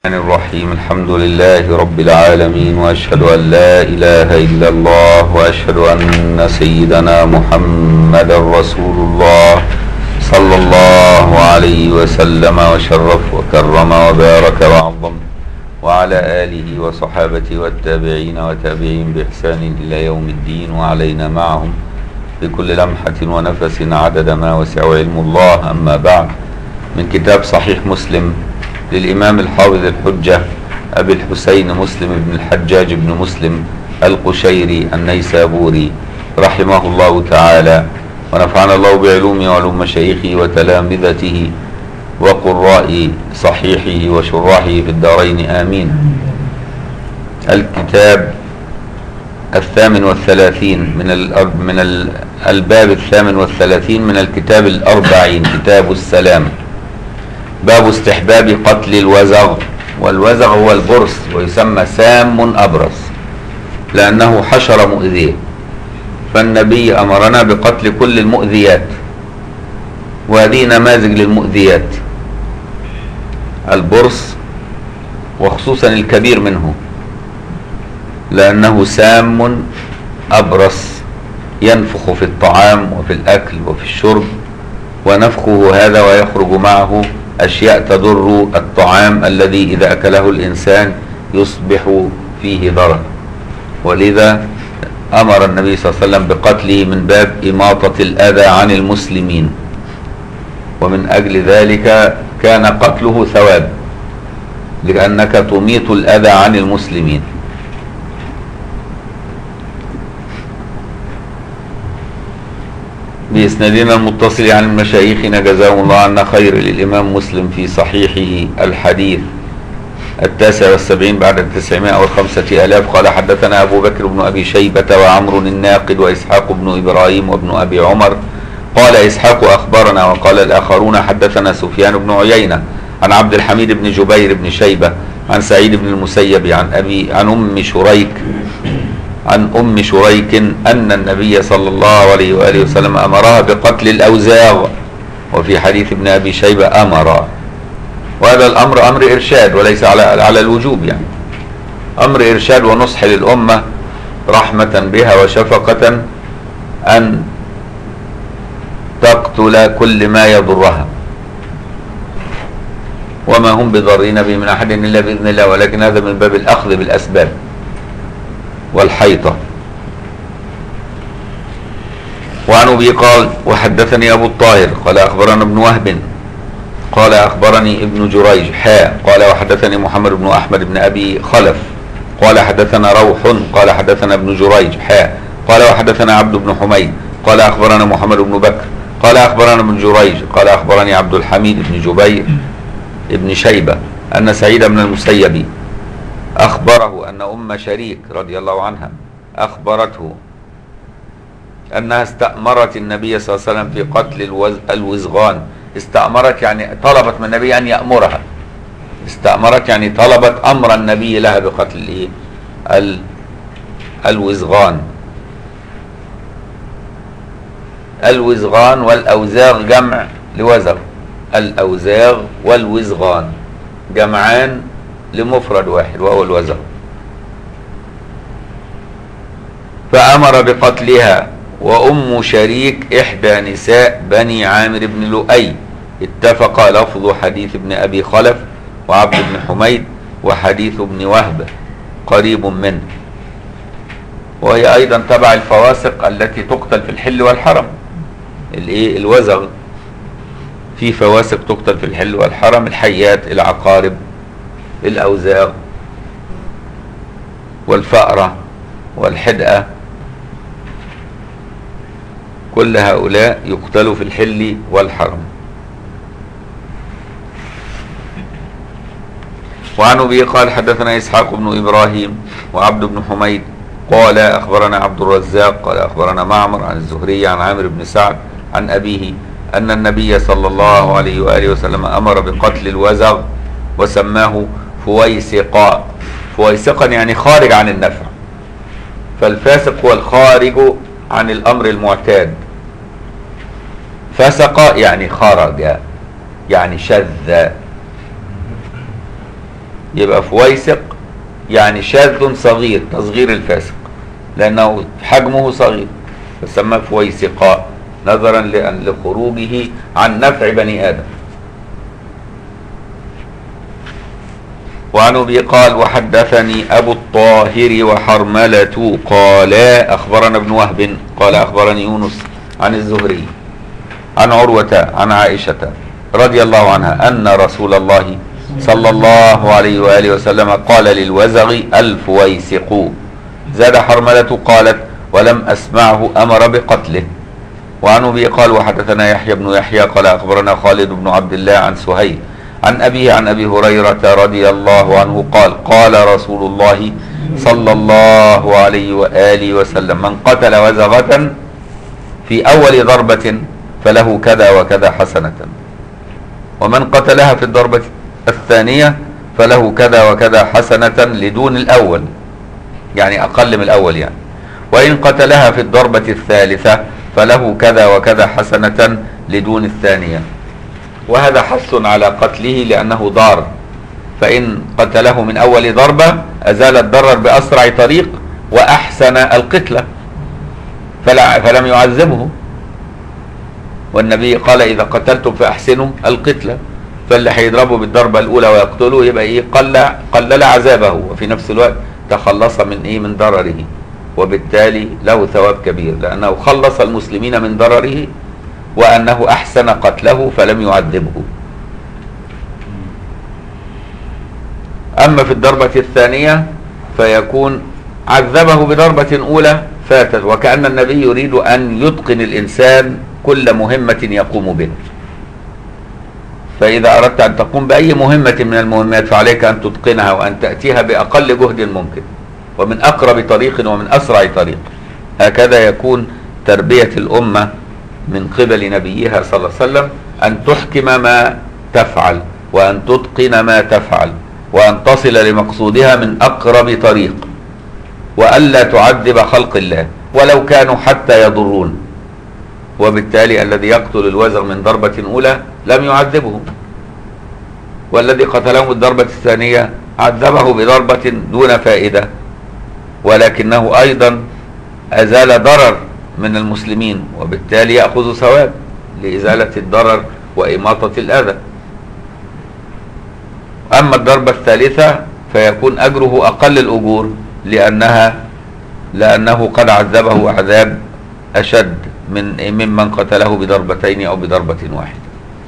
الرحيم. الحمد لله رب العالمين، وأشهد أن لا إله إلا الله، وأشهد أن سيدنا محمد رسول الله صلى الله عليه وسلم وشرف وكرم وبارك وعظم، وعلى آله وصحابته والتابعين وتابعين بإحسان إلى يوم الدين، وعلينا معهم بكل لمحة ونفس عدد ما وسع علم الله. أما بعد، من كتاب صحيح مسلم للإمام الحافظ الحجة أبي الحسين مسلم بن الحجاج بن مسلم القشيري النيسابوري رحمه الله تعالى، ونفعنا الله بعلومه وعلوم مشايخه وتلامذته وقراء صحيحه وشراحه في الدارين آمين. الكتاب 38 من الباب 38 من الكتاب 40، كتاب السلام. باب استحباب قتل الوزغ، والوزغ هو البرص، ويسمى سام أبرص لأنه حشر مؤذيه، فالنبي أمرنا بقتل كل المؤذيات، وهذه نماذج للمؤذيات: البرص، وخصوصا الكبير منه لأنه سام أبرص ينفخ في الطعام وفي الأكل وفي الشرب، ونفخه هذا ويخرج معه أشياء تضر الطعام الذي إذا أكله الإنسان يصبح فيه ضرر، ولذا أمر النبي صلى الله عليه وسلم بقتله من باب إماطة الأذى عن المسلمين، ومن أجل ذلك كان قتله ثواب، لأنك تميط الأذى عن المسلمين. بإسنادنا المتصل عن مشايخنا جزاهم الله عنا خير للإمام مسلم في صحيحه الحديث 79 بعد 905,000. قال: حدثنا أبو بكر بن أبي شيبة وعمر الناقد وإسحاق بن إبراهيم وابن أبي عمر. قال إسحاق: أخبرنا. وقال الآخرون: حدثنا سفيان بن عيينة عن عبد الحميد بن جبير بن شيبة عن سعيد بن المسيب عن أم شريك أن النبي صلى الله عليه وآله وسلم أمرها بقتل الأوزاغ، وفي حديث ابن أبي شيبة أمر، وهذا الأمر أمر إرشاد وليس على الوجوب، يعني أمر إرشاد ونصح للأمة رحمة بها وشفقة أن تقتل كل ما يضرها، وما هم بضارين به من أحد إلا بإذن الله، ولكن هذا من باب الأخذ بالأسباب والحيطة. وعن أبي قال: وحدثني أبو الطاهر قال أخبرنا ابن وهب قال أخبرني ابن جريج قال وحدثني محمد بن أحمد بن أبي خلف قال حدثنا روح قال حدثنا ابن جريج قال وحدثنا عبد بن حميد قال أخبرنا محمد بن بكر قال أخبرنا ابن جريج قال أخبرني عبد الحميد بن جبير ابن شيبة أن سعيد بن المسيب أخبره أن أم شريك رضي الله عنها أخبرته أنها استأمرت النبي صلى الله عليه وسلم في قتل الوزغان. استأمرت يعني طلبت من النبي أن يأمرها، استأمرت يعني طلبت أمر النبي لها بقتل الوزغان. الوزغان والأوزاغ جمع لوزغ، الأوزاغ والوزغان جمعان لمفرد واحد وهو الوزغ. فأمر بقتلها، وأم شريك إحدى نساء بني عامر بن لؤي. اتفق لفظ حديث ابن أبي خلف وعبد بن حميد وحديث ابن وهب قريب منه، وهي أيضا تبع الفواسق التي تقتل في الحل والحرم. الوزغ في فواسق تقتل في الحل والحرم: الحيات، العقارب، الأوزاغ، والفأرة، والحدقة، كل هؤلاء يقتلوا في الحل والحرم. وعن أبي قال: حدثنا إسحاق بن إبراهيم وعبد بن حميد قال أخبرنا عبد الرزاق قال أخبرنا معمر عن الزهري عن عامر بن سعد عن أبيه أن النبي صلى الله عليه وآله وسلم أمر بقتل الوزغ وسماه فويسقا. فويسقا يعني خارج عن النفع، فالفاسق هو الخارج عن الأمر المعتاد. فسق يعني خرج، يعني شذ، يبقى فويسق يعني شاذ صغير، تصغير الفاسق، لأنه حجمه صغير فسمى فويسقاء نظرا لخروجه عن نفع بني آدم. وعن أبي قال وحدثني أبو الطاهر وحرملة قالا أخبرنا ابن وهب قال أخبرني يونس عن الزهري عن عروة عن عائشة رضي الله عنها أن رسول الله صلى الله عليه وآله وسلم قال للوزغ الفويسق. زاد حرملة قالت ولم أسمعه أمر بقتله. وعن أبي قال وحدثنا يحيى بن يحيى قال أخبرنا خالد بن عبد الله عن سهيل عن أبيه عن أبي هريرة رضي الله عنه قال قال رسول الله صلى الله عليه وآله وسلم من قتل وزغة في أول ضربة فله كذا وكذا حسنة، ومن قتلها في الضربة الثانية فله كذا وكذا حسنة لدون الأول، يعني أقل من الأول يعني، وإن قتلها في الضربة الثالثة فله كذا وكذا حسنة لدون الثانية. وهذا حث على قتله لأنه ضار، فإن قتله من أول ضربة أزال الضرر بأسرع طريق وأحسن القتلة فلم يعذبه. والنبي قال إذا قتلتم فأحسنوا القتلة، فاللي هيضربه بالضربة الأولى ويقتله يبقى إيه قلل عذابه، وفي نفس الوقت تخلص من ضرره، وبالتالي له ثواب كبير لأنه خلص المسلمين من ضرره وأنه أحسن قتله فلم يعذبه. أما في الضربة الثانية فيكون عذبه بضربة أولى فاتت، وكأن النبي يريد أن يتقن الإنسان كل مهمة يقوم بها. فإذا أردت أن تقوم بأي مهمة من المهمات فعليك أن تتقنها وأن تأتيها بأقل جهد ممكن ومن أقرب طريق ومن أسرع طريق. هكذا يكون تربية الأمة من قبل نبيها صلى الله عليه وسلم، أن تحكم ما تفعل وأن تتقن ما تفعل وأن تصل لمقصودها من أقرب طريق، وألا تعذب خلق الله ولو كانوا حتى يضرون. وبالتالي الذي يقتل الوزغ من ضربة أولى لم يعذبه، والذي قتله الضربة الثانية عذبه بضربة دون فائدة، ولكنه أيضا أزال ضرر من المسلمين، وبالتالي يأخذ ثواب لإزالة الضرر وإماطة الأذى. أما الضربة الثالثة فيكون أجره أقل الأجور لأنه قد عذبه عذاب أشد ممن قتله بضربتين أو بضربة واحدة.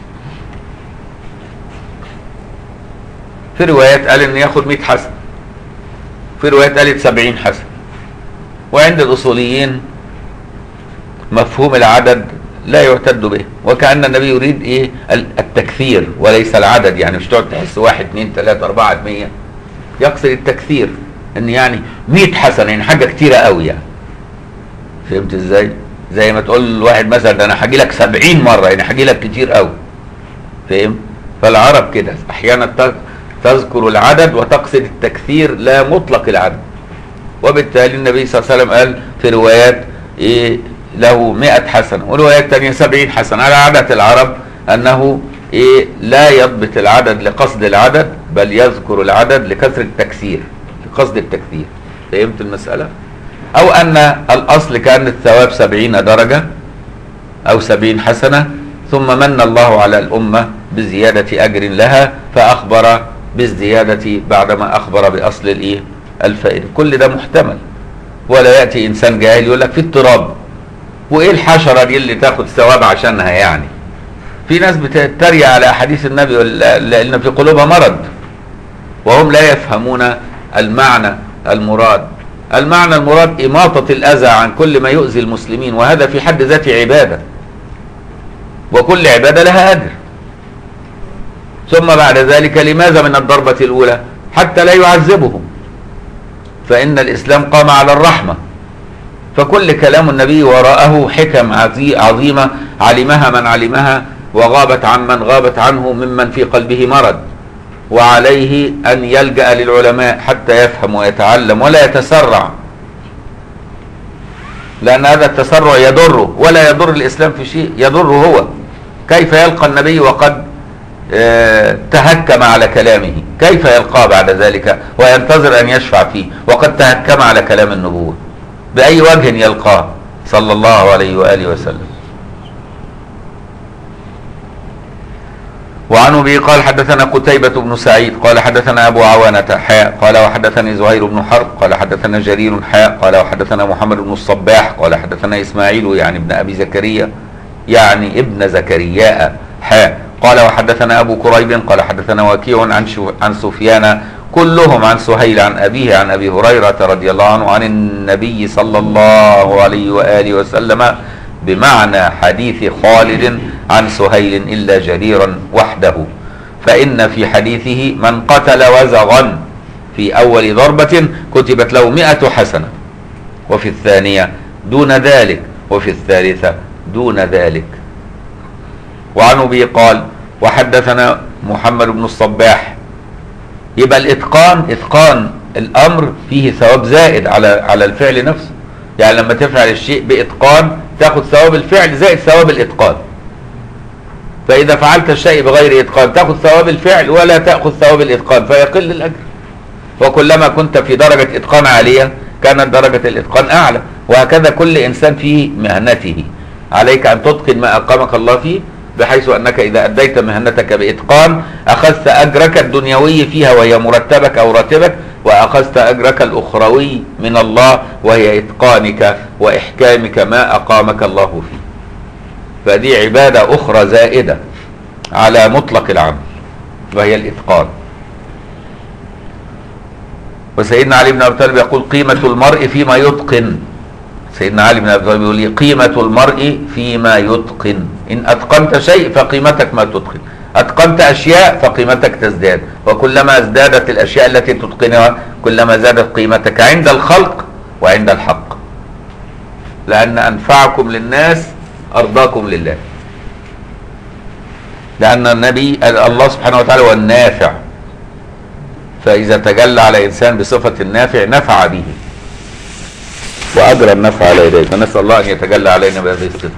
في روايات قال إن ياخد 100 حسنة، في روايات قالت 70 حسنة. وعند الأصوليين مفهوم العدد لا يعتد به، وكأن النبي يريد إيه التكثير وليس العدد، يعني مش تقعد تحس 1 2 3 4 100، يقصد التكثير، إن يعني 100 حسنة يعني حاجة كتيرة قوي يعني. فهمت إزاي؟ زي ما تقول لواحد مثلا ده أنا هاجي لك 70 مرة يعني هاجي لك كتير قوي. فهم؟ فالعرب كده أحيانا تذكر العدد وتقصد التكثير لا مطلق العدد. وبالتالي النبي صلى الله عليه وسلم قال في روايات إيه له 100 حسنة، وروايات تانية 70 حسنة، على عادة العرب أنه إيه لا يضبط العدد لقصد العدد، بل يذكر العدد لكثرة التكثير، لقصد التكثير. فهمت المسألة؟ أو أن الأصل كان الثواب 70 درجة أو 70 حسنة، ثم من الله على الأمة بزيادة أجر لها فأخبر بالزيادة بعدما أخبر بأصل الإيه الفائدة. كل ده محتمل، ولا يأتي إنسان جاهل يقول لك في اضطراب وإيه الحشرة دي اللي تاخد ثواب عشانها يعني. في ناس بتتريق على أحاديث النبي لأن في قلوبها مرض وهم لا يفهمون المعنى المراد. المعنى المراد إماطة الأذى عن كل ما يؤذي المسلمين، وهذا في حد ذاته عبادة، وكل عبادة لها أجر. ثم بعد ذلك لماذا من الضربة الأولى؟ حتى لا يعذبهم، فإن الإسلام قام على الرحمة. فكل كلام النبي وراءه حكم عظيمة علمها من علمها وغابت عن من غابت عنه ممن في قلبه مرض، وعليه أن يلجأ للعلماء حتى يفهم ويتعلم ولا يتسرع، لأن هذا التسرع يضره ولا يضر الإسلام في شيء، يضره هو. كيف يلقى النبي وقد تهكم على كلامه، كيف يلقاه بعد ذلك وينتظر أن يشفع فيه وقد تهكم على كلام النبوة؟ بأي وجه يلقاه صلى الله عليه وآله وسلم؟ وعن أبي قال حدثنا قتيبة بن سعيد قال حدثنا أبو عوانة حاء قال وحدثني زهير بن حرب قال حدثنا جرير حاء قال وحدثنا محمد بن الصباح قال حدثنا إسماعيل يعني ابن أبي زكريا يعني ابن زكرياء حاء قال وحدثنا أبو كريب قال حدثنا وكيع عن سفيان كلهم عن سهيل عن أبيه عن أبي هريرة رضي الله عنه عن النبي صلى الله عليه وآله وسلم بمعنى حديث خالد عن سهيل إلا جريرا وحده، فإن في حديثه من قتل وزغا في أول ضربة كتبت له 100 حسنة، وفي الثانية دون ذلك، وفي الثالثة دون ذلك. وعن أبي قال وحدثنا محمد بن الصباح. يبقى الإتقان، إتقان الأمر فيه ثواب زائد على الفعل نفسه، يعني لما تفعل الشيء بإتقان تأخذ ثواب الفعل زائد ثواب الإتقان، فإذا فعلت الشيء بغير إتقان تأخذ ثواب الفعل ولا تأخذ ثواب الإتقان فيقل الأجر. وكلما كنت في درجة إتقان عالية كانت درجة الإتقان أعلى، وهكذا كل إنسان في مهنته عليك أن تتقن ما أقامك الله فيه، بحيث أنك إذا أديت مهنتك بإتقان أخذت أجرك الدنيوي فيها وهي مرتبك أو راتبك، وأخذت أجرك الأخروي من الله وهي إتقانك وإحكامك ما أقامك الله فيه. فدي عبادة أخرى زائدة على مطلق العمل وهي الإتقان. وسيدنا علي بن أبي طالب يقول قيمة المرء فيما يتقن. سيدنا علي بن أبي طالب يقول لي قيمة المرء فيما يتقن، إن أتقنت شيء فقيمتك ما تتقن، أتقنت أشياء فقيمتك تزداد، وكلما ازدادت الأشياء التي تتقنها كلما زادت قيمتك عند الخلق وعند الحق، لأن أنفعكم للناس أرضاكم لله، لأن النبي الله سبحانه وتعالى هو النافع، فإذا تجلى على إنسان بصفة النافع نفع به وأجرى النفع على يديه، فنسأل الله أن يتجلى علينا بهذه الصفة.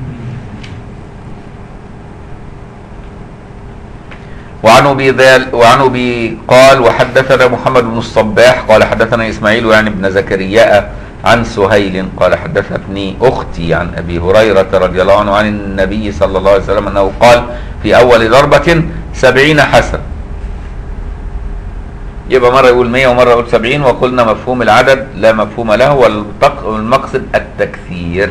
وعن أبي قال وحدثنا محمد بن الصباح قال حدثنا إسماعيل يعني ابن زكرياء عن سهيل قال حدثتني أختي عن أبي هريرة رضي الله عنه عن النبي صلى الله عليه وسلم أنه قال في أول ضربة 70 حسنة. يبقى مرة يقول 100 ومرة يقول 70، وقلنا مفهوم العدد لا مفهوم له، والمقصد التكثير،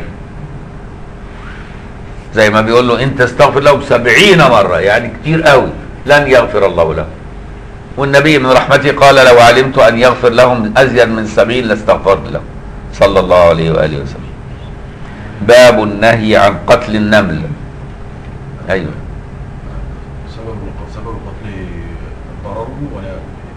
زي ما بيقول له انت استغفر له 70 مرة يعني كتير قوي لن يغفر الله له، والنبي من رحمته قال لو علمت أن يغفر لهم أزيد من 70 لاستغفرت له صلى الله عليه وآله وسلم. باب النهي عن قتل النمل. أيوه سبب قتل ضرره ولا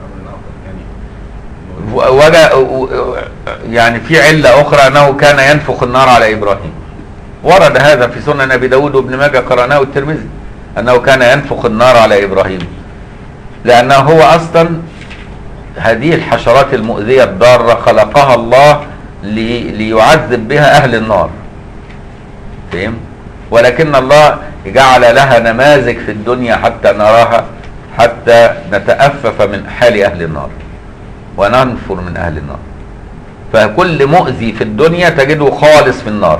يعني في علة أخرى أنه كان ينفخ النار على إبراهيم، ورد هذا في سنن أبي داود وابن ماجه قرأناه الترمذي أنه كان ينفخ النار على إبراهيم، لأنه هو أصلا هذه الحشرات المؤذية الضارة خلقها الله ليعذب بها أهل النار، فهم؟ ولكن الله جعل لها نماذج في الدنيا حتى نراها، حتى نتأفف من حال أهل النار وننفر من أهل النار. فكل مؤذي في الدنيا تجده خالص في النار،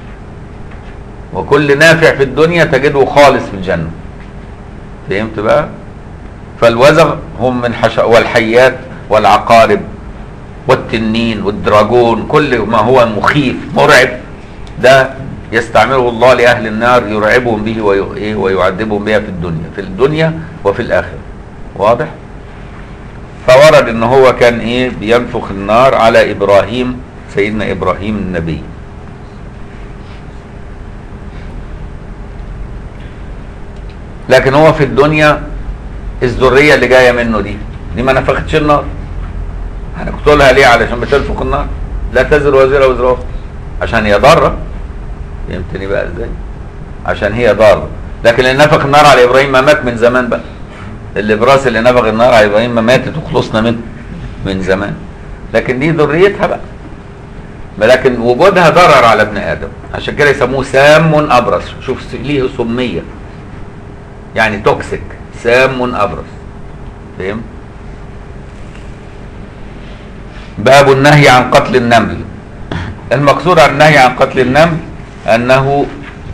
وكل نافع في الدنيا تجده خالص في الجنة. فهمت بقى؟ فالوزغ هم من والحيات والعقارب والتنين والدراجون، كل ما هو مخيف مرعب ده يستعمله الله لأهل النار يرعبهم به ويعذبهم بها في الدنيا وفي الآخرة. واضح؟ فورد ان هو كان بينفخ النار على إبراهيم، سيدنا إبراهيم النبي. لكن هو في الدنيا الذرية اللي جاية منه دي ما نفختش النار، هنقتلها ليه؟ علشان بتنفخ النار، لا تزر وزيرة وزر أخرى، عشان هي ضارة. فهمتني بقى ازاي؟ عشان هي ضارة. لكن اللي نفخ النار على إبراهيم ما مات من زمان بقى، الإبراس اللي نفخ النار على إبراهيم ما ماتت وخلصنا منه من زمان، لكن دي ذريتها بقى، لكن وجودها ضرر على ابن آدم، عشان كده يسموه سام أبرص. شوف ليه سمية، يعني توكسيك، سام أبرص. فهم؟ باب النهي عن قتل النمل. المقصود عن النهي عن قتل النمل أنه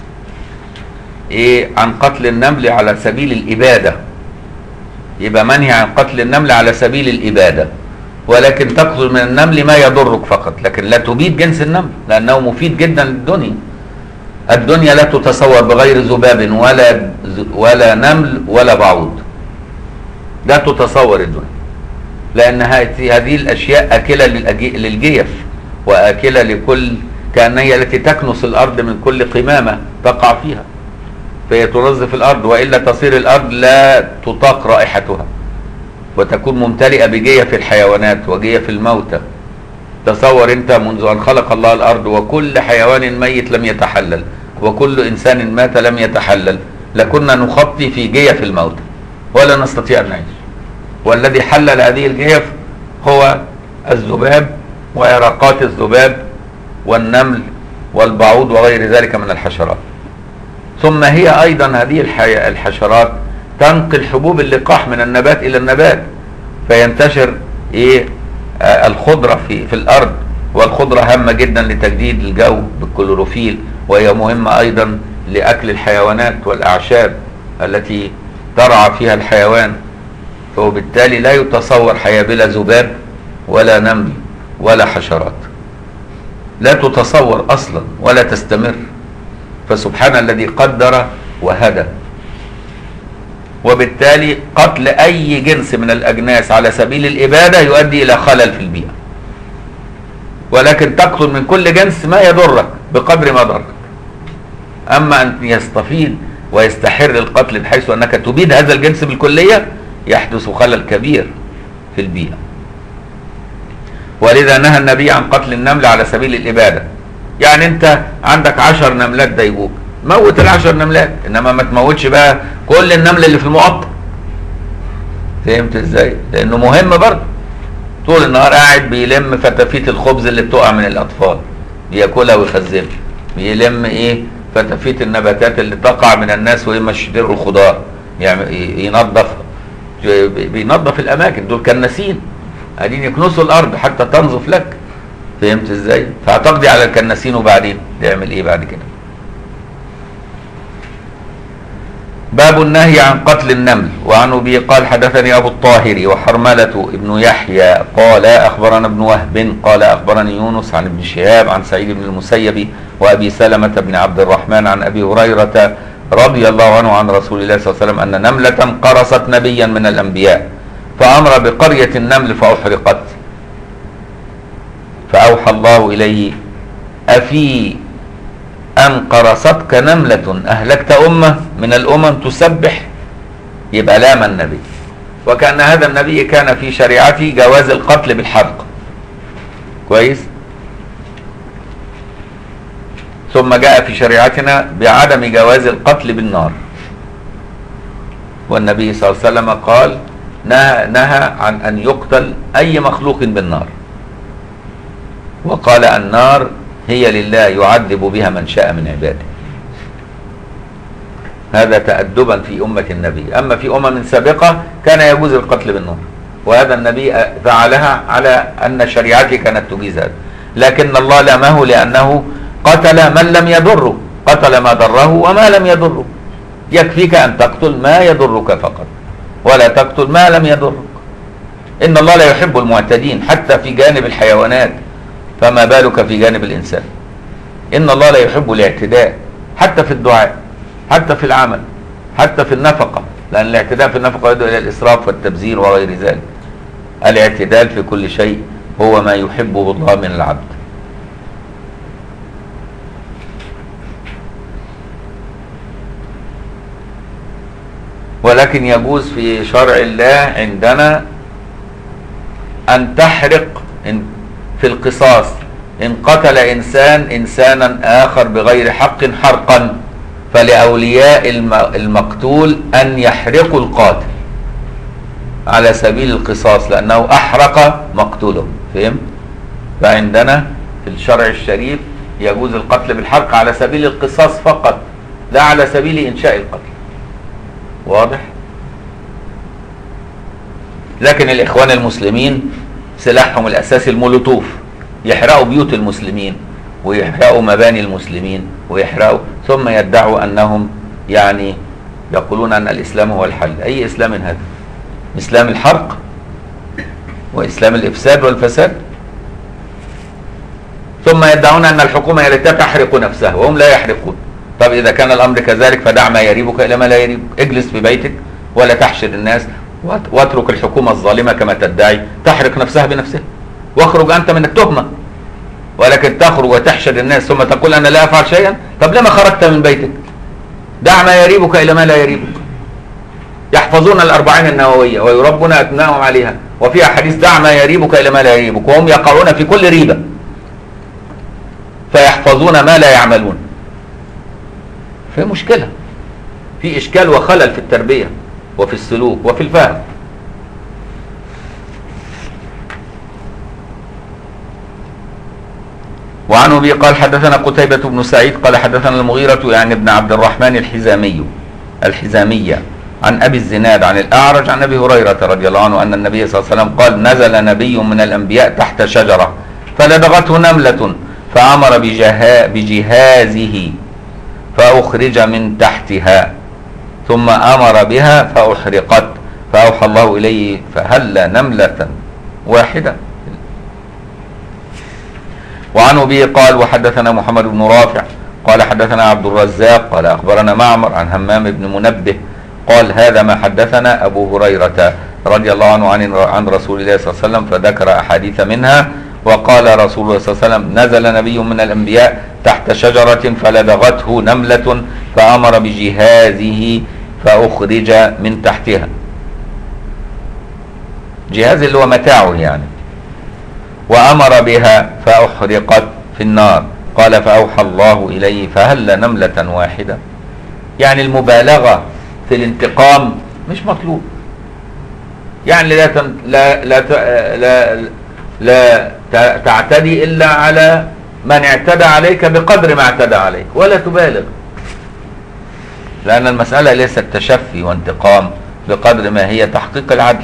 عن قتل النمل على سبيل الإبادة. يبقى منهي عن قتل النمل على سبيل الإبادة، ولكن تقتل من النمل ما يضرك فقط، لكن لا تبيد جنس النمل، لأنه مفيد جدا للدنيا. الدنيا لا تتصور بغير ذباب ولا نمل ولا بعوض، لا تتصور الدنيا، لأن هذه الأشياء أكلة للجيف، وآكلة لكل، كأنها هي التي تكنس الأرض من كل قمامة تقع فيها، فهي تنظف الأرض، وإلا تصير الأرض لا تطاق رائحتها، وتكون ممتلئة بجيف الحيوانات وجيف الموتى. تصور أنت منذ أن خلق الله الأرض وكل حيوان ميت لم يتحلل، وكل إنسان مات لم يتحلل، لكنا نخطي في جيف الموتى ولا نستطيع أن نعيش. والذي حلل هذه الجيف هو الذباب ويرقات الذباب والنمل والبعوض وغير ذلك من الحشرات. ثم هي أيضا هذه الحشرات تنقل حبوب اللقاح من النبات إلى النبات، فينتشر الخضرة في الأرض، والخضرة هامة جدا لتجديد الجو بالكلوروفيل، وهي مهمة أيضا لأكل الحيوانات والأعشاب التي ترعى فيها الحيوان. فبالتالي لا يتصور حياة بلا ذباب ولا نمل ولا حشرات، لا تتصور أصلا ولا تستمر. فسبحان الذي قدر وهدى. وبالتالي قتل أي جنس من الأجناس على سبيل الإبادة يؤدي إلى خلل في البيئة، ولكن تقتل من كل جنس ما يضرك بقدر ما ضرك. أما أن يستفيد ويستحر القتل بحيث أنك تبيد هذا الجنس بالكلية، يحدث خلل كبير في البيئة. ولذا نهى النبي عن قتل النمل على سبيل الإبادة. يعني أنت عندك 10 نملات ضايقوك، موت ال10 نملات، إنما ما تموتش بقى كل النمل اللي في المقطم. فهمت إزاي؟ لأنه مهم برضه. طول النهار قاعد بيلم فتافيت الخبز اللي بتقع من الأطفال، بياكلها ويخزنها. بيلم فتافيت النباتات اللي تقع من الناس وهم يشتروا الخضار، يعني ينظفها، بينظف الأماكن. دول كناسين قاعدين يكنسوا الأرض حتى تنظف لك. فهمت ازاي؟ فهتقضي على الكناسين وبعدين تعمل ايه بعد كده؟ باب النهي عن قتل النمل. وعن ابي قال حدثني ابو الطاهر وحرملة ابن يحيى قال اخبرنا ابن وهب قال اخبرني يونس عن ابن شهاب عن سعيد بن المسيب وابي سلمة بن عبد الرحمن عن ابي هريرة رضي الله عنه عن رسول الله صلى الله عليه وسلم ان نملة قرصت نبيا من الانبياء فامر بقرية النمل فاحرقت، فأوحى الله إليه أفي أن قرصتك نملة أهلكت أمة من الأمم تسبح؟ يبقى لام النبي. وكأن هذا النبي كان في شريعته جواز القتل بالحرق. كويس؟ ثم جاء في شريعتنا بعدم جواز القتل بالنار. والنبي صلى الله عليه وسلم قال نهى عن أن يقتل أي مخلوق بالنار، وقال النار هي لله يعذب بها من شاء من عباده. هذا تأدبا في أمة النبي. أما في أمم سابقة كان يجوز القتل بالنار، وهذا النبي فعلها على أن شريعته كانت تجيز هذا، لكن الله لامه لأنه قتل من لم يضره، قتل ما ضره وما لم يضره. يكفيك أن تقتل ما يضرك فقط، ولا تقتل ما لم يضرك. إن الله لا يحب المعتدين حتى في جانب الحيوانات، فما بالك في جانب الإنسان؟ إن الله لا يحب الاعتداء حتى في الدعاء، حتى في العمل، حتى في النفقة، لأن الاعتداء في النفقة يدعو إلى الإسراف والتبذير وغير ذلك. الاعتدال في كل شيء هو ما يحبه الله من العبد. ولكن يجوز في شرع الله عندنا أن تحرق في القصاص إن قتل إنسانا آخر بغير حق حرقا، فلأولياء المقتول أن يحرقوا القاتل على سبيل القصاص، لأنه أحرق مقتوله. فهم؟ فعندنا في الشرع الشريف يجوز القتل بالحرق على سبيل القصاص فقط، لا على سبيل إنشاء القتل. واضح؟ لكن الإخوان المسلمين سلاحهم الأساسي المولوتوف، يحرقوا بيوت المسلمين ويحرقوا مباني المسلمين ويحرقوا، ثم يدعوا أنهم يعني يقولون أن الإسلام هو الحل. أي إسلام هذا؟ إسلام الحرق وإسلام الإفساد والفساد. ثم يدعون أن الحكومة هي التي تحرق نفسها وهم لا يحرقون. طب إذا كان الأمر كذلك فدع ما يريبك إلى ما لا يريبك، اجلس في بيتك ولا تحشر الناس واترك الحكومة الظالمة كما تدعي تحرق نفسها بنفسها، واخرج أنت من التهمة. ولكن تخرج وتحشر الناس ثم تقول أنا لا أفعل شيئا، طب لما خرجت من بيتك؟ دع ما يريبك إلى ما لا يريبك. يحفظون الأربعين النووية ويربون أبنائهم عليها، وفيها حديث دع ما يريبك إلى ما لا يريبك، وهم يقعون في كل ريبة فيحفظون ما لا يعملون. في مشكلة، في إشكال وخلل في التربية وفي السلوك وفي الفهم. وعن أبي قال حدثنا قتيبة بن سعيد قال حدثنا المغيرة يعني ابن عبد الرحمن الحزامية عن أبي الزناد عن الأعرج عن أبي هريرة رضي الله عنه أن النبي صلى الله عليه وسلم قال نزل نبي من الأنبياء تحت شجرة فلدغته نملة فأمر بجهازه فأخرج من تحتها ثم أمر بها فأحرقت فأوحى الله إليه فهل نملة واحدة. وعن أبي قال وحدثنا محمد بن رافع قال حدثنا عبد الرزاق قال أخبرنا معمر عن همام بن منبه قال هذا ما حدثنا أبو هريرة رضي الله عنه عن رسول الله صلى الله عليه وسلم، فذكر أحاديث منها. وقال رسول الله صلى الله عليه وسلم نزل نبي من الأنبياء تحت شجرة فلدغته نملة فأمر بجهازه فأخرج من تحتها. جهاز اللي هو متاعه يعني. وأمر بها فأحرقت في النار. قال فأوحى الله إليه فهل نملة واحدة. يعني المبالغة في الانتقام مش مطلوب. يعني لا تعتدي إلا على من اعتدى عليك بقدر ما اعتدى عليك، ولا تبالغ، لأن المسألة ليست تشفي وانتقام بقدر ما هي تحقيق العدل.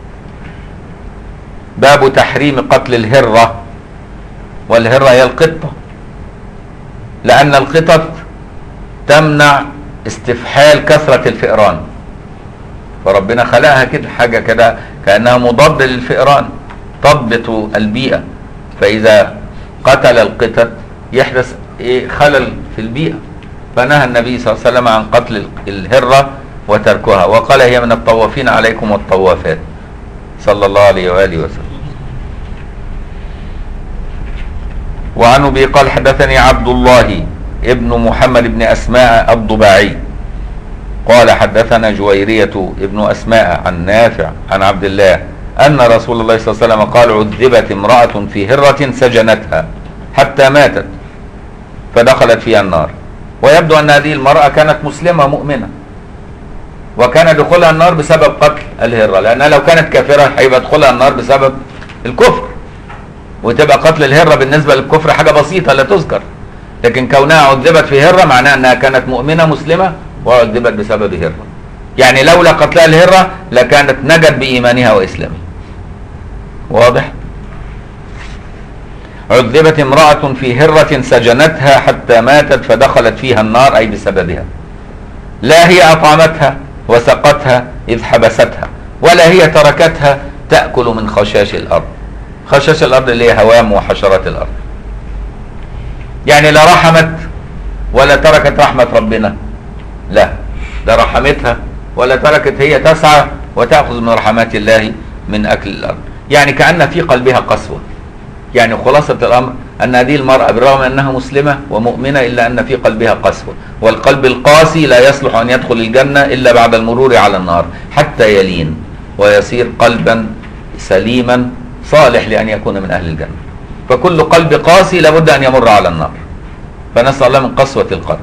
باب تحريم قتل الهرة، والهرة هي القطة، لأن القطط تمنع استفحال كثرة الفئران، فربنا خلقها كده حاجة كده كأنها مضاد للفئران تضبط البيئة، فإذا قتل القطط يحدث خلل في البيئة، فنهى النبي صلى الله عليه وسلم عن قتل الهرة وتركها، وقال هي من الطوافين عليكم والطوافات صلى الله عليه وآله وسلم. وعن أبي قال حدثني عبد الله ابن محمد بن أسماء الضباعي قال حدثنا جويرية ابن أسماء عن نافع عن عبد الله أن رسول الله صلى الله عليه وسلم قال عذبت امرأة في هرة سجنتها حتى ماتت فدخلت فيها النار. ويبدو أن هذه المرأة كانت مسلمة مؤمنة، وكان دخولها النار بسبب قتل الهرة، لأنها لو كانت كافرة هيبقى دخولها النار بسبب الكفر، وتبقى قتل الهرة بالنسبة للكفر حاجة بسيطة لا تذكر. لكن كونها عذبت في هرة معناها أنها كانت مؤمنة مسلمة وعذبت بسبب هرة. يعني لولا قتلها الهرة لكانت نجت بإيمانها وإسلامها. واضح؟ عذبت امرأة في هرة سجنتها حتى ماتت فدخلت فيها النار، أي بسببها. لا هي أطعمتها وسقتها إذ حبستها، ولا هي تركتها تأكل من خشاش الأرض. خشاش الأرض اللي هي هوام وحشرات الأرض. يعني لا رحمت ولا تركت رحمة ربنا، لا، لا رحمتها ولا تركت هي تسعى وتأخذ من رحمات الله من أكل الأرض. يعني كأن في قلبها قسوة. يعني خلاصة الأمر أن هذه المرأة بالرغم أنها مسلمة ومؤمنة إلا أن في قلبها قسوة، والقلب القاسي لا يصلح أن يدخل الجنة إلا بعد المرور على النار حتى يلين ويصير قلبا سليما صالح لأن يكون من أهل الجنة. فكل قلب قاسي لابد أن يمر على النار، فنسأل الله من قسوة القلب.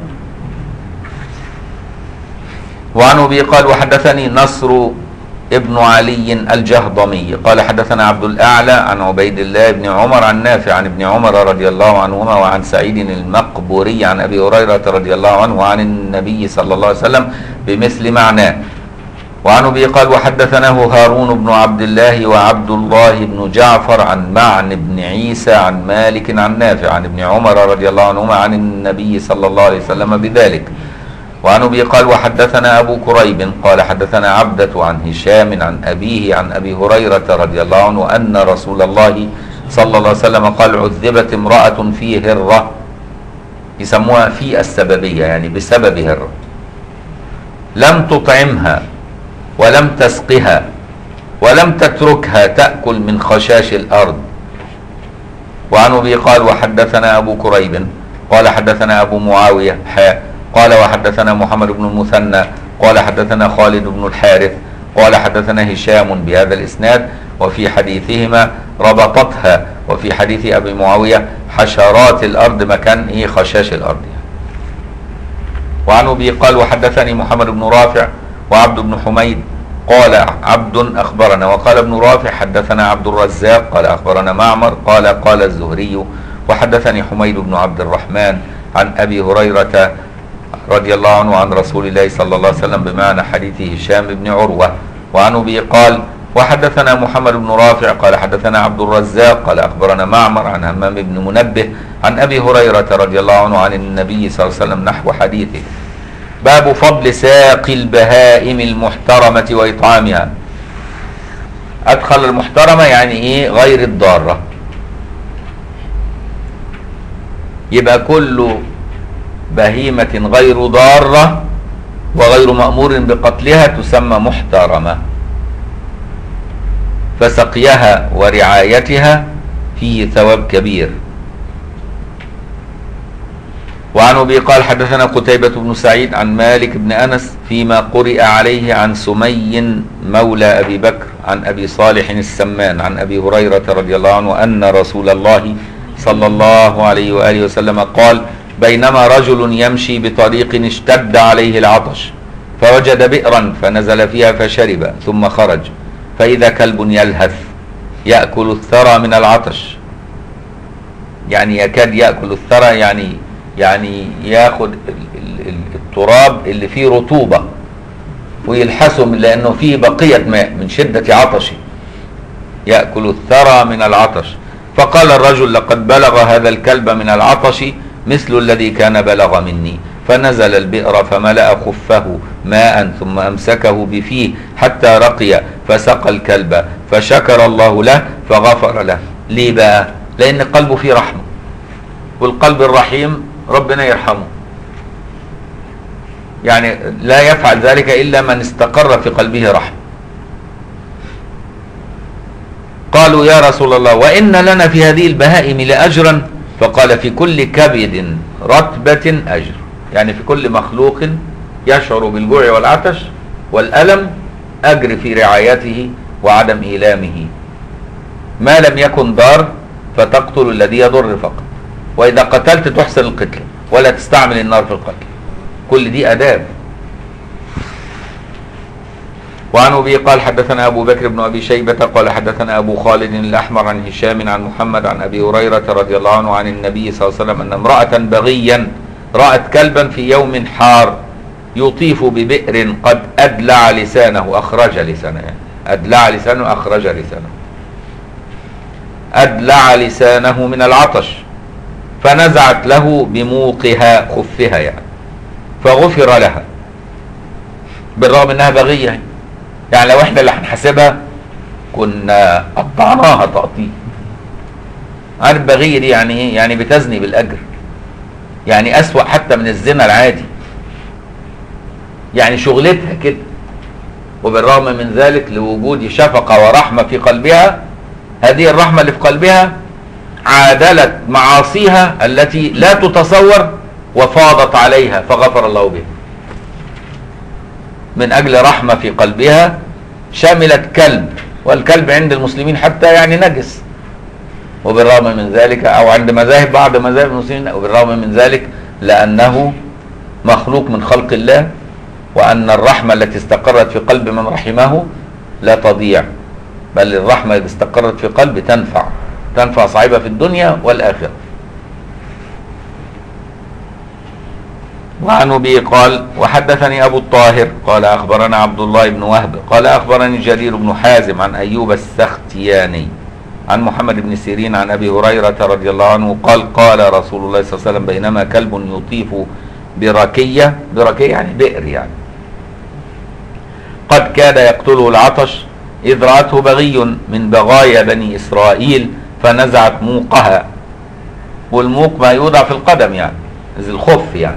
وعن أبي قال وحدثني نصر ابن علي الجهضمي قال حدثنا عبد الأعلى عن عبيد الله بن عمر عن نافع عن ابن عمر رضي الله عنهما وعن سعيد المقبوري عن أبي هريرة رضي الله عنه وعن النبي صلى الله عليه وسلم بمثل معناه. وعن أبي قال وحدثناه هارون بن عبد الله وعبد الله بن جعفر عن معن بن عيسى عن مالك عن نافع عن ابن عمر رضي الله عنهما عن النبي صلى الله عليه وسلم بذلك. وعن أبي قال وحدثنا أبو كريب قال حدثنا عبدة عن هشام عن أبيه عن أبي هريرة رضي الله عنه أن رسول الله صلى الله عليه وسلم قال عذبت امرأة في هرة، يسموها في السببية يعني بسبب هرة، لم تطعمها ولم تسقها ولم تتركها تأكل من خشاش الأرض. وعن أبي قال وحدثنا أبو كريب قال حدثنا أبو معاوية قال وحدثنا محمد بن المثنى قال حدثنا خالد بن الحارث قال حدثنا هشام بهذا الإسناد، وفي حديثهما ربطتها، وفي حديث أبي معاوية حشرات الأرض مكان خشاش الأرض. وعن أبي قال وحدثني محمد بن رافع وعبد بن حميد قال عبد أخبرنا، وقال ابن رافع حدثنا عبد الرزاق قال أخبرنا معمر قال الزهري وحدثني حميد بن عبد الرحمن عن أبي هريرة رضي الله عنه عن رسول الله صلى الله عليه وسلم بمعنى حديث هشام بن عروة. وعن أبي قال وحدثنا محمد بن رافع قال حدثنا عبد الرزاق قال أخبرنا معمر عن همام بن منبه عن أبي هريرة رضي الله عنه عن النبي صلى الله عليه وسلم نحو حديثه. باب فضل ساقي البهائم المحترمة وإطعامها. أدخل المحترمة يعني غير الضارة، يبقى كل بهيمة غير ضارة وغير مأمور بقتلها تسمى محترمة، فسقيها ورعايتها فيه ثواب كبير. وعن أبي قال حدثنا قتيبة بن سعيد عن مالك بن أنس فيما قرئ عليه عن سمي مولى أبي بكر عن أبي صالح السمان عن أبي هريرة رضي الله عنه أن رسول الله صلى الله عليه وآله وسلم قال بينما رجل يمشي بطريق اشتد عليه العطش فوجد بئرا فنزل فيها فشرب ثم خرج فإذا كلب يلهث يأكل الثرى من العطش، يعني يكاد يأكل الثرى يعني ياخد التراب اللي فيه رطوبة ويلحسه لأنه فيه بقية ماء من شدة عطشه، يأكل الثرى من العطش. فقال الرجل لقد بلغ هذا الكلب من العطش مثل الذي كان بلغ مني، فنزل البئر فملأ خفه ماء ثم أمسكه بفيه حتى رقي فسقى الكلب فشكر الله له فغفر له. ليه بقى؟ لأن قلبه فيه رحمة، والقلب الرحيم ربنا يرحمه، يعني لا يفعل ذلك إلا من استقر في قلبه رحمة. قالوا يا رسول الله وإن لنا في هذه البهائم لأجرا؟ فقال في كل كبد رتبة أجر، يعني في كل مخلوق يشعر بالجوع والعطش والألم أجر في رعايته وعدم إيلامه، ما لم يكن ضار فتقتل الذي يضر فقط، وإذا قتلت تحسن القتل ولا تستعمل النار في القتل، كل دي أداب. وعن أبي قال حدثنا أبو بكر بن أبي شيبة قال حدثنا أبو خالد الأحمر عن هشام عن محمد عن أبي هريرة رضي الله عنه عن النبي صلى الله عليه وسلم أن امرأة بغيا رأت كلبا في يوم حار يطيف ببئر قد أدلع لسانه أخرج لسانه، يعني أدلع لسانه أخرج لسانه، أدلع لسانه من العطش، فنزعت له بموقها خفها يعني فغفر لها، بالرغم انها بغية، يعني لو احنا اللي هنحاسبها كنا قطعناها تقطيع. عارف بغية دي يعني ايه؟ يعني بتزني بالاجر، يعني اسوأ حتى من الزنا العادي، يعني شغلتها كده، وبالرغم من ذلك لوجود شفقة ورحمة في قلبها، هذه الرحمة اللي في قلبها عادلت معاصيها التي لا تتصور وفاضت عليها فغفر الله بها، من أجل رحمة في قلبها شملت كلب، والكلب عند المسلمين حتى يعني نجس، وبالرغم من ذلك أو عند بعض مذاهب المسلمين، وبالرغم من ذلك لأنه مخلوق من خلق الله، وأن الرحمة التي استقرت في قلب من رحمه لا تضيع، بل الرحمة التي استقرت في قلب تنفع صاحبها في الدنيا والآخرة. وعن أبي قال وحدثني أبو الطاهر قال أخبرنا عبد الله بن وهب قال أخبرني جرير بن حازم عن أيوب السختياني عن محمد بن سيرين عن أبي هريرة رضي الله عنه قال قال رسول الله صلى الله عليه وسلم بينما كلب يطيف بركية يعني بئر يعني قد كاد يقتله العطش إذ رأته بغي من بغايا بني إسرائيل فنزعت موقها، والموق ما يوضع في القدم يعني زي الخف يعني،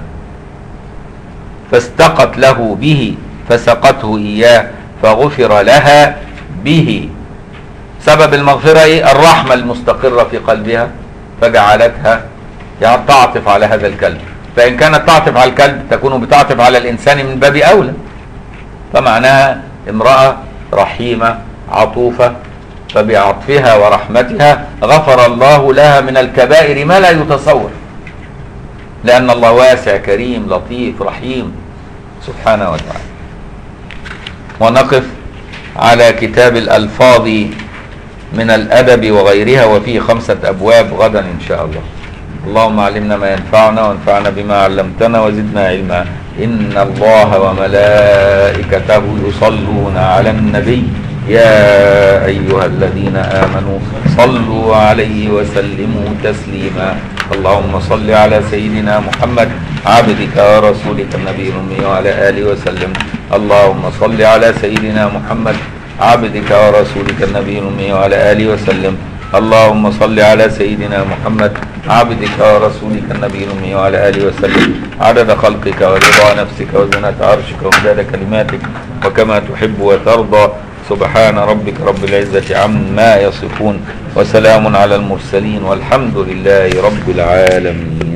فاستقت له به فسقته إياه فغفر لها به. سبب المغفرة إيه؟ الرحمة المستقرة في قلبها فجعلتها يعني تعطف على هذا الكلب، فإن كانت تعطف على الكلب تكون بتعطف على الإنسان من باب أولى، فمعناها امرأة رحيمة عطوفة، فبعطفها ورحمتها غفر الله لها من الكبائر ما لا يتصور، لأن الله واسع كريم لطيف رحيم سبحانه وتعالى. ونقف على كتاب الألفاظ من الأدب وغيرها وفيه 5 أبواب غدا إن شاء الله. اللهم علمنا ما ينفعنا وانفعنا بما علمتنا وزدنا علما. إن الله وملائكته يصلون على النبي يا أيها الذين آمنوا صلوا عليه وسلموا تسليما. اللهم صل على سيدنا محمد عبدك ورسولك النبي الأمي وعلى آله وسلم. اللهم صل على سيدنا محمد عبدك ورسولك النبي الأمي وعلى آله وسلم. اللهم صل على سيدنا محمد عبدك ورسولك النبي الأمي وعلى آله وسلم عدد خلقك ورضا نفسك وزنة عرشك ومداد كلماتك وكما تحب وترضى. سبحان ربك رب العزة عما يصفون وسلام على المرسلين والحمد لله رب العالمين.